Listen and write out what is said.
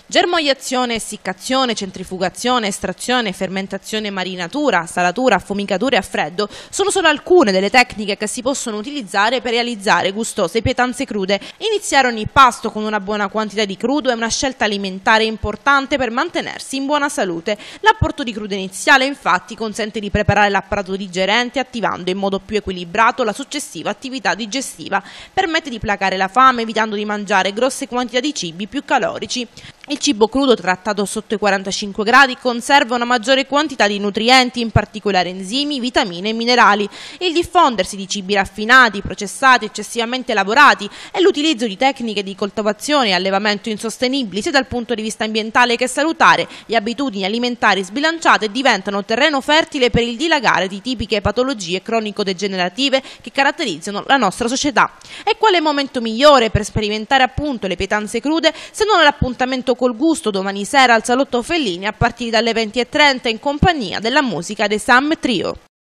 Germogliazione, essiccazione, centrifugazione, estrazione, fermentazione, marinatura, salatura, affumicatura e a freddo sono solo alcune delle tecniche che si possono utilizzare per realizzare gustose pietanze crude. Iniziare ogni pasto con una buona quantità di crudo è una scelta alimentare importante per mantenersi in buona salute. L'apporto di crudo iniziale infatti consente di preparare l'apparato digerente attivando in modo più equilibrato la successiva attività digestiva. Permette di placare la fame evitando di mangiare grosse quantità di cibi più calorici. Il cibo crudo trattato sotto i 45 gradi conserva una maggiore quantità di nutrienti, in particolare enzimi, vitamine e minerali. Il diffondersi di cibi raffinati, processati, eccessivamente lavorati e l'utilizzo di tecniche di coltivazione e allevamento insostenibili sia dal punto di vista ambientale che salutare e abitudini alimentari sbilanciate diventano terreno fertile per il dilagare di tipiche patologie cronico-degenerative che caratterizzano la nostra società. E quale momento migliore per sperimentare appunto le pietanze crude se non l'appuntamento col gusto domani sera al Salotto Fellini a partire dalle 20:30 in compagnia della musica dei Sam Trio.